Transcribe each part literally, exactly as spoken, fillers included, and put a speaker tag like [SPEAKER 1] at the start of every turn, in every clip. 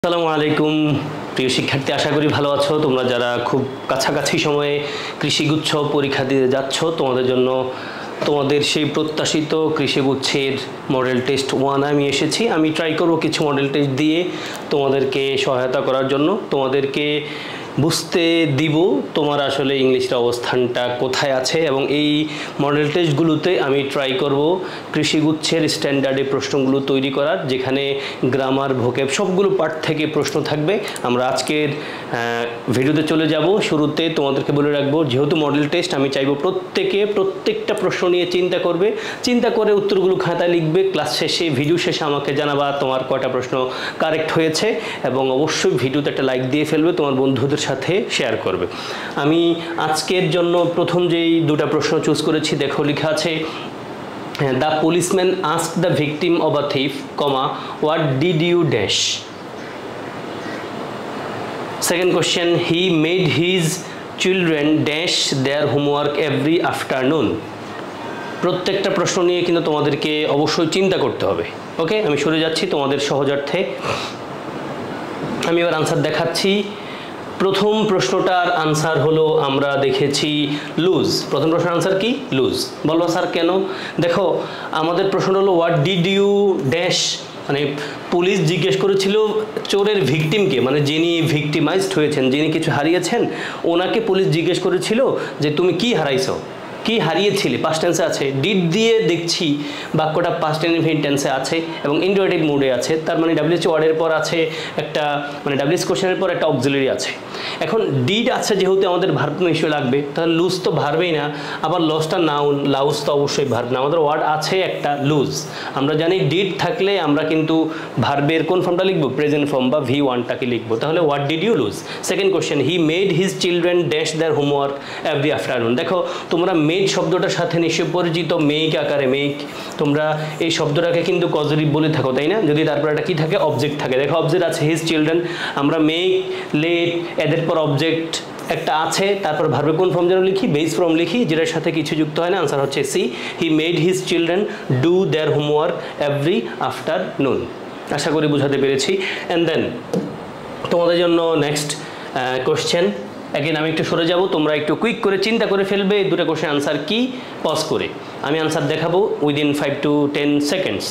[SPEAKER 1] আসসালামু আলাইকুম প্রিয় শিক্ষার্থী, আশা করি ভালো আছো। তোমরা যারা খুব কাছাকাছি সময়ে কৃষিগুচ্ছ পরীক্ষা দিতে যাচ্ছ, তোমাদের জন্য তোমাদের সেই প্রত্যাশিত কৃষিগুচ্ছের মডেল টেস্ট ওয়ান আমি এসেছি। আমি ট্রাই করব কিছু মডেল টেস্ট দিয়ে তোমাদেরকে সহায়তা করার জন্য, তোমাদেরকে বুঝতে দিব তোমার আসলে ইংলিশের অবস্থানটা কোথায় আছে। এবং এই মডেল টেস্টগুলোতে আমি ট্রাই করব কৃষিগুচ্ছের স্ট্যান্ডার্ডে প্রশ্নগুলো তৈরি করার, যেখানে গ্রামার, ভোকেব সবগুলো পার্ট থেকে প্রশ্ন থাকবে। আমরা আজকের ভিডিওতে চলে যাব। শুরুতে তোমাদেরকে বলে রাখবো, যেহেতু মডেল টেস্ট, আমি চাইবো প্রত্যেকে প্রত্যেকটা প্রশ্ন নিয়ে চিন্তা করবে, চিন্তা করে উত্তরগুলো খাতায় লিখবে। ক্লাস শেষে, ভিডিও শেষে আমাকে জানাবা তোমার কয়টা প্রশ্ন কারেক্ট হয়েছে, এবং অবশ্যই ভিডিওতে একটা লাইক দিয়ে ফেলবে, তোমার বন্ধুদের সাথে শেয়ার করবে। আমি আজকের জন্য প্রথম যেই দুটো প্রশ্ন চুজ করেছি, দেখো লেখা আছে, the policeman asked the victim of a thief, comma, what did you dash. Second question, he made his children dash their homework every afternoon. প্রত্যেকটা প্রশ্ন নিয়ে কিন্তু তোমাদেরকে অবশ্যই চিন্তা করতে হবে। ওকে, আমি সরে যাচ্ছি তোমাদের সহজার্থে। আমি এবার আনসার দেখাচ্ছি। প্রথম প্রশ্নটার আনসার হলো, আমরা দেখেছি লুজ। প্রথম প্রশ্নের আনসার কি? লুজ। বলবো স্যার কেন? দেখো, আমাদের প্রশ্ন হলো হোয়াট ডিড ইউ ড্যাশ, মানে পুলিশ জিজ্ঞেস করেছিল চোরের ভিকটিমকে, মানে যিনি ভিকটিমাইজড হয়েছেন, যিনি কিছু হারিয়েছেন, ওনাকে পুলিশ জিজ্ঞেস করেছিল যে তুমি কি হারাইছো, কি হারিয়েছিলে। পাস্ট টেন্সে আছে। ডিড দিয়ে দেখছি বাক্যটা পাস্ট ইনডিফিনিট টেন্সে আছে এবং ইন্টারোগেটিভ মোডে আছে। তার মানে ডাব্লিউএইচ ওয়ার্ডের পর আছে একটা, মানে ডাব্লিউএইচ কোশ্চেনের পর একটা অক্সিলারি আছে। এখন ডিড আছে যেহেতু আমাদের ভার্ব নিশ্চয়ই লাগবে, তাহলে লুজ তো ভার্বেই না, আবার লসটা নাউন, লাউজ তো অবশ্যই ভার্ব না। আমাদের ওয়ার্ড আছে একটা লুজ। আমরা জানি ডিড থাকলে আমরা কিন্তু ভার্বের কোন ফর্মটা লিখবো? প্রেজেন্ট ফর্ম বা ভি ওয়ানটাকে লিখবো। তাহলে what did you lose. Second question, he made his children dash their homework every afternoon. দেখো, তোমরা মেড শব্দটার সাথে নিশ্চয় পরিচিত, মেক আকারে মেক। তোমরা এই শব্দটাকে কিন্তু কজরিফ বলে থাকো, তাই না? যদি তারপর একটা কি থাকে? অবজেক্ট থাকে। দেখো, অবজেক্ট আছে হিজ চিলড্রেন, আমরা মেক, লেট, এদের পর অবজেক্ট একটা আছে, তারপর ভার্বে কোন ফর্ম যেন লিখি? বেস ফর্ম লিখি, যেটার সাথে কিছু যুক্ত হয় না। আনসার হচ্ছে C, he made his children do their homework every afternoon. আশা করি বুঝাতে পেরেছি। অ্যান্ড দেন তোমাদের জন্য নেক্সট কোশ্চেন। অ্যাগেন আমি একটু সরে যাব, তোমরা একটু কুইক করে চিন্তা করে ফেলবে এই দুটো কোশ্চেন আনসার কি, পজ করে। আমি আনসার দেখাবো within five to ten seconds.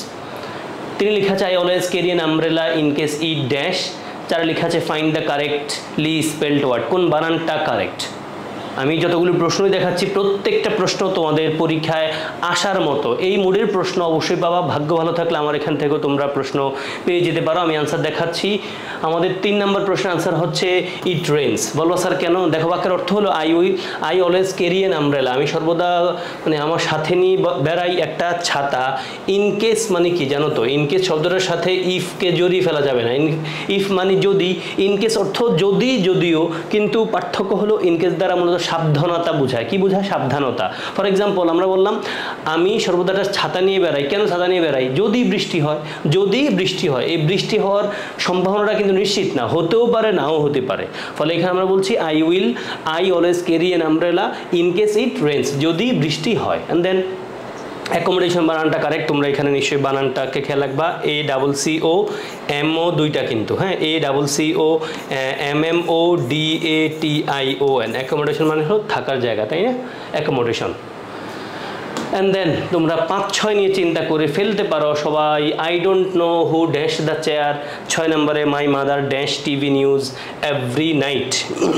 [SPEAKER 1] তিনি লেখা আছে, I always carry an umbrella in case it dash. চারে লেখা আছে, find the correctly spelled word. কোন বানানটা কারেক্ট? আমি যতগুলো প্রশ্নই দেখাচ্ছি, প্রত্যেকটা প্রশ্ন তোমাদের পরীক্ষায় আসার মতো এই মুডের প্রশ্ন অবশ্যই পাবা। ভাগ্য ভালো থাকলে আমার এখান থেকেও তোমরা প্রশ্ন পেয়ে যেতে পারো। আমি আনসার দেখাচ্ছি। আমাদের তিন নম্বর প্রশ্নের আনসার হচ্ছে ইট রেইনস। বলবো স্যার কেন? দেখো, বাক্যের অর্থ হলো I we I always carry an umbrella. আমি সর্বদা, মানে আমার সাথে নিয়ে বেড়াই একটা ছাতা। ইনকেস মানে কি জানো তো? ইনকেস শব্দটার সাথে ইফকে জড়িয়ে ফেলা যাবে না। ইফ মানে যদি, ইনকেস অর্থ যদি, যদিও, কিন্তু পার্থক্য হলো ইনকেস দ্বারা মূলত সাবধানতা বোঝায়। কি বোঝায়? সাবধানতা। ফর এক্সাম্পল, আমরা বললাম আমি সর্বদা একটা ছাতা নিয়ে বেড়াই। কেন ছাতা নিয়ে বেড়াই? যদি বৃষ্টি হয়। যদি বৃষ্টি হয়, এই বৃষ্টি হওয়ার সম্ভাবনাটা কিন্তু নিশ্চিত না, হতেও পারে, নাও হতে পারে। ফলে এখানে আমরা বলছি I will I always carry an umbrella in case it rains, যদি বৃষ্টি হয়। অ্যান্ড দেন অ্যাকোমোডেশন বানানটা কারেক্ট। তোমরা এখানে নিশ্চয়ই বানানটাকে খেয়াল রাখবা। A double C O M O দুইটা কিন্তু, হ্যাঁ, A double C O M M O D A T I O N. Accommodation মানে হলো থাকার জায়গা, তাই না? অ্যাকোমোডেশন। অ্যান্ড দেন তোমরা পাঁচ ছয় নিয়ে চিন্তা করে ফেলতে পারো সবাই। I don't know who dash the chair. ছয় নম্বরে, my mother dash TV news every night.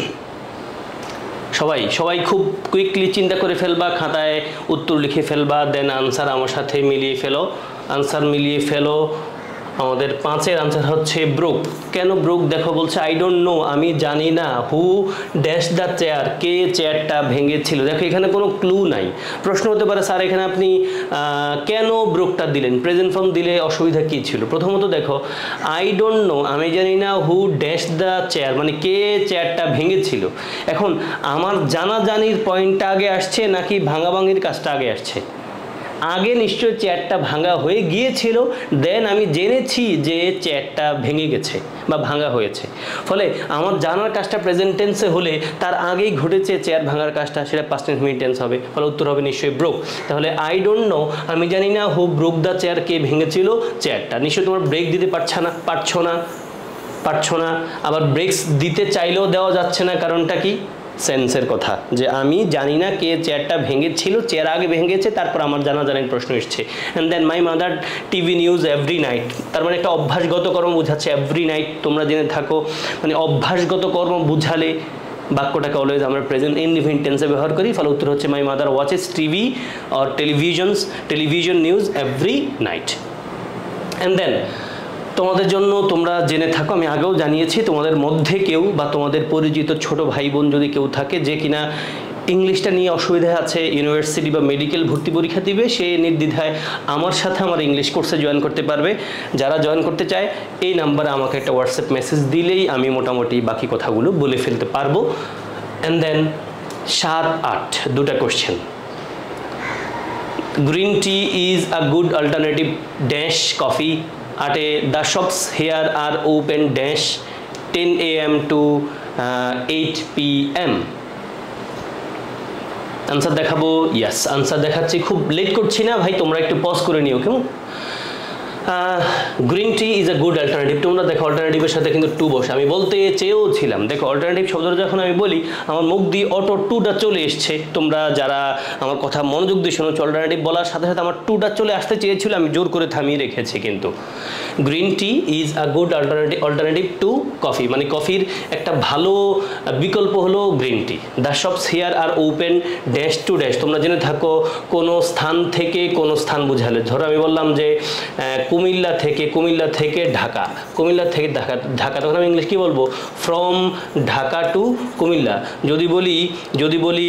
[SPEAKER 1] সবাই সবাই খুব কুইকলি চিন্তা করে ফেলবা, খাতায় উত্তর লিখে ফেলবা, দেন আনসার আমার সাথে মিলিয়ে ফেলো। আনসার মিলিয়ে ফেলো। আমাদের পাঁচের আনসার হচ্ছে ব্রুক। কেন ব্রুক? দেখো, বলছে আই ডোন্ট নো, আমি জানি না, হু ড্যাশ দ্য চেয়ার, কে চেয়ারটা ভেঙেছিল। দেখো, এখানে কোনো ক্লু নাই। প্রশ্ন হতে পারে, স্যার এখানে আপনি কেন ব্রুকটা দিলেন? প্রেজেন্ট ফর্ম দিলে অসুবিধা কী ছিল? প্রথমত দেখো, আই ডোন্ট নো, আমি জানি না, হু ড্যাশ দ্য চেয়ার, মানে কে চেয়ারটা ভেঙেছিল। এখন আমার জানাজানির পয়েন্টটা আগে আসছে নাকি ভাঙাভাঙির কাজটা আগে আসছে? আগে নিশ্চয়ই চেয়ারটা ভাঙা হয়ে গিয়েছিল, দেন আমি জেনেছি যে চেয়ারটা ভেঙে গেছে বা ভাঙা হয়েছে। ফলে আমার জানার কাজটা প্রেজেন্ট টেন্সে হলে তার আগেই ঘটেছে চেয়ার ভাঙার কাজটা, সেটা পাস্ট টেন্স মিনিট টেন্স হবে। ফলে উত্তর হবে নিশ্চয়ই ব্রোক। তাহলে আই ডোন্ট নো, আমি জানি না, হু ব্রোক দ্য চেয়ার, কে ভেঙেছিল চেয়ারটা। নিশ্চয়ই তোমার ব্রেক দিতে পারছ না পারছো না পারছো না, আবার ব্রেক্স দিতে চাইলেও দেওয়া যাচ্ছে না, কারণটা কি? সেন্সের কথা, যে আমি জানি না কে চেয়ারটা ভেঙেছিল, চেয়ার আগে ভেঙেছে তারপর আমার জানা জানার প্রশ্ন এসছে। And then my mother TV news every night, তার মানে একটা অভ্যাসগত কর্ম বোঝাচ্ছে। এভরি নাইট তোমরা জেনে থাকো, মানে অভ্যাসগত কর্ম বুঝালে বাক্যটাকে অলওয়েজ আমরা প্রেজেন্ট ইনডিফিনিট টেন্সে ব্যবহার করি। ফলে উত্তর হচ্ছে my mother watches TV or televisions television news every night. And then তোমাদের জন্য তোমরা জেনে থাকো, আমি আগেও জানিয়েছি, তোমাদের মধ্যে কেউ বা তোমাদের পরিচিত ছোট ভাই বোন যদি কেউ থাকে যে কিনা ইংলিশটা নিয়ে অসুবিধা আছে, ইউনিভার্সিটি বা মেডিকেল ভর্তি পরীক্ষা দিবে, সে নির্দ্বিধায় আমার সাথে আমার ইংলিশ কোর্সে জয়েন করতে পারবে। যারা জয়েন করতে চায় এই নাম্বারে আমাকে একটা হোয়াটসঅ্যাপ মেসেজ দিলেই আমি মোটামুটি বাকি কথাগুলো বলে ফেলতে পারবো। অ্যান্ড দেন সাত আট দুটা question. Green tea is a good alternative dash coffee at a the shops here are open dash ten a m to uh, eight p m answer দেখাবো। यस आंसर দেখাচ্ছি, খুব লেট করছি না ভাই, তোমরা একটু পজ করে নিও কেমন। Green tea is a good alternative, তোমরা দেখো অল্টারনেটিভের সাথে কিন্তু টু বসে, আমি বলতে চেয়েও ছিলাম। দেখো অল্টারনেটিভ শব্দটা যখন আমি বলি আমার মুখ দিয়ে অটো টুটা চলে এসছে। তোমরা যারা আমার কথা মনোযোগ দিয়ে শোনো, অল্টারনেটিভ বলার সাথে সাথে আমার টুটা চলে আসতে চেয়েছিল, আমি জোর করে থামিয়ে রেখেছি। কিন্তু green tea is a good alternative alternative to coffee, মানে কফির একটা ভালো বিকল্প হলো green tea. The shops here are open dash to dash, তোমরা জেনে থাকো কোনো স্থান থেকে কোনো স্থান বুঝালে, ধরো আমি বললাম যে কুমিল্লা থেকে কুমিল্লা থেকে ঢাকা, কুমিল্লা থেকে ঢাকা ঢাকা তখন আমি ইংলিশ কী বলবো? From Dhaka to Comilla. যদি বলি যদি বলি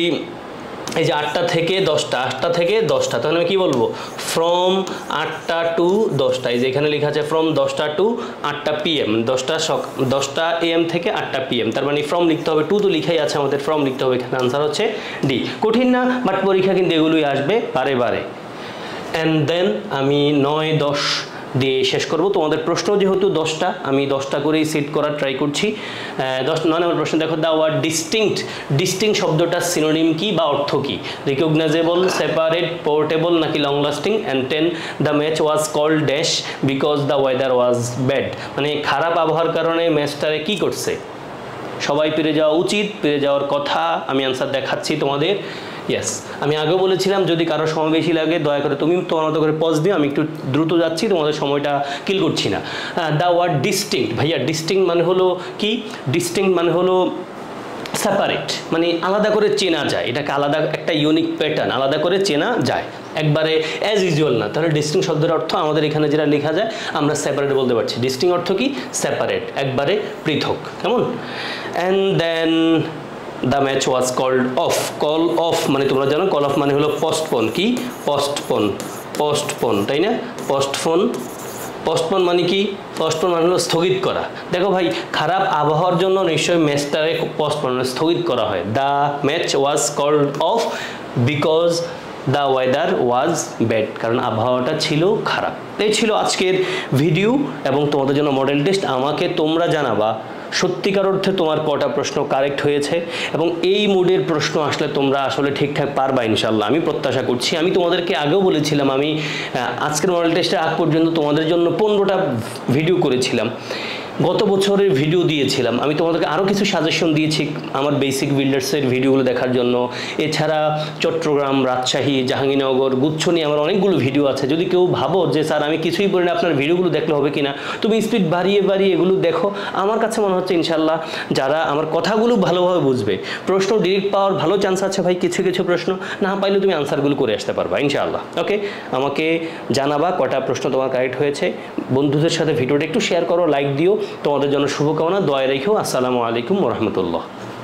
[SPEAKER 1] এই যে আটটা থেকে দশটা, আটটা থেকে দশটা, তখন আমি কী বলবো? ফ্রম আটটা টু দশটা। এই যে এখানে লেখা আছে ফ্রম দশটা টু আটটা পিএম, দশটা সক দশটা এম থেকে আটটা পিএম, তার মানে ফ্রম লিখতে হবে, টু তো লিখাই আছে আমাদের, ফ্রম লিখতে হবে। এখানে আনসার হচ্ছে ডি। কঠিন না, বাট পরীক্ষা কিন্তু এগুলোই আসবে বারে বারে। অ্যান্ড দেন আমি নয় দশ দিয়ে শেষ করব। তোমাদের প্রশ্ন যেহেতু দশটা, আমি দশটা করেই সেট করার ট্রাই করছি। দশ নয় নম্বর প্রশ্ন দেখো, দ্য ওয়ার্ড ডিস্টিংক্ট, ডিস্টিংক্ট শব্দটা সিনোনিম কি বা অর্থ কি? রিকগনাইজেবল, সেপারেট, পোর্টেবল নাকি long lasting? And ten the match was called dash because the weather was bad, মানে খারাপ আবহাওয়ার কারণে ম্যাচটারে কি করছে? সবাই পেরে যাওয়া উচিত, পেরে যাওয়ার কথা। আমি আনসার দেখাচ্ছি তোমাদের। ইয়েস, আমি আগেও বলেছিলাম যদি কারো সময় বেশি লাগে দয়া করে তুমি তোমার মতো করে পজ দিও, আমি একটু দ্রুত যাচ্ছি, তোমাদের সময়টা কিল করছি না। দ্য ওয়ার্ড ডিস্টিংক্ট, ভাইয়া ডিস্টিংক্ট মানে হলো কি? ডিস্টিংক্ট মানে হলো সেপারেট, মানে আলাদা করে চেনা যায়, এটাকে আলাদা একটা ইউনিক প্যাটার্ন, আলাদা করে চেনা যায়, একবারে অ্যাজ ইউজুয়াল না। তাহলে ডিস্টিংক্ট শব্দের অর্থ আমাদের এখানে যেটা লেখা যায় আমরা সেপারেট বলতে পারছি। ডিস্টিংক্ট অর্থ কি? সেপারেট, একবারে পৃথক, কেমন। And then the match was called off, call off মানে তোমরা জানো কল অফ মানে হলো পোস্টপোন, কি? পোস্টপোন, পোস্টপোন, তাই না? পোস্টপোন, পোস্টপোন মানে কি? পোস্টপোন মানে হলো স্থগিত করা। দেখো ভাই, খারাপ আবহাওয়ার জন্য নিশ্চয়ই ম্যাচটাকে পোস্টপোন স্থগিত করা হয়। The match was called off because the weather was bad, কারণ আবহাওয়াটা ছিল খারাপ। এই ছিল আজকের ভিডিও এবং তোমাদের জন্য মডেল টেস্ট। আমাকে তোমরা জানাবা সত্যিকার অর্থে তোমার কটা প্রশ্ন কারেক্ট হয়েছে, এবং এই মুডের প্রশ্ন আসলে তোমরা আসলে ঠিকঠাক পারবা ইনশাল্লাহ, আমি প্রত্যাশা করছি। আমি তোমাদেরকে আগেও বলেছিলাম আমি আজকের মডেল টেস্টের আগ পর্যন্ত তোমাদের জন্য পনেরোটা ভিডিও করেছিলাম, গত বছরের ভিডিও দিয়েছিলাম। আমি তোমাদেরকে আরও কিছু সাজেশন দিয়েছি আমার বেসিক বিল্ডার্সের ভিডিওগুলো দেখার জন্য। এছাড়া চট্টগ্রাম, রাজশাহী, জাহাঙ্গীরনগর, গুচ্ছ নিয়ে আমার অনেকগুলো ভিডিও আছে। যদি কেউ ভাবো যে স্যার আমি কিছুই পড়ি না, আপনার ভিডিওগুলো দেখলে হবে কিনা, তুমি স্পিড বাড়িয়ে বাড়িয়ে এগুলো দেখো। আমার কাছে মনে হচ্ছে ইনশাল্লাহ যারা আমার কথাগুলো ভালোভাবে বুঝবে, প্রশ্ন ডিরেক্ট পাওয়ার ভালো চান্স আছে ভাই। কিছু কিছু প্রশ্ন না পাইলে তুমি আনসারগুলো করে আসতে পারবা ইনশাআল্লাহ। ওকে, আমাকে জানাবা কটা প্রশ্ন তোমার কারেক্ট হয়েছে। বন্ধুদের সাথে ভিডিওটা একটু শেয়ার করো, লাইক দিও। তোমাদের জন্য শুভকামনা, দোয়া রেখো। আসসালামু আলাইকুম ওয়া রাহমাতুল্লাহ।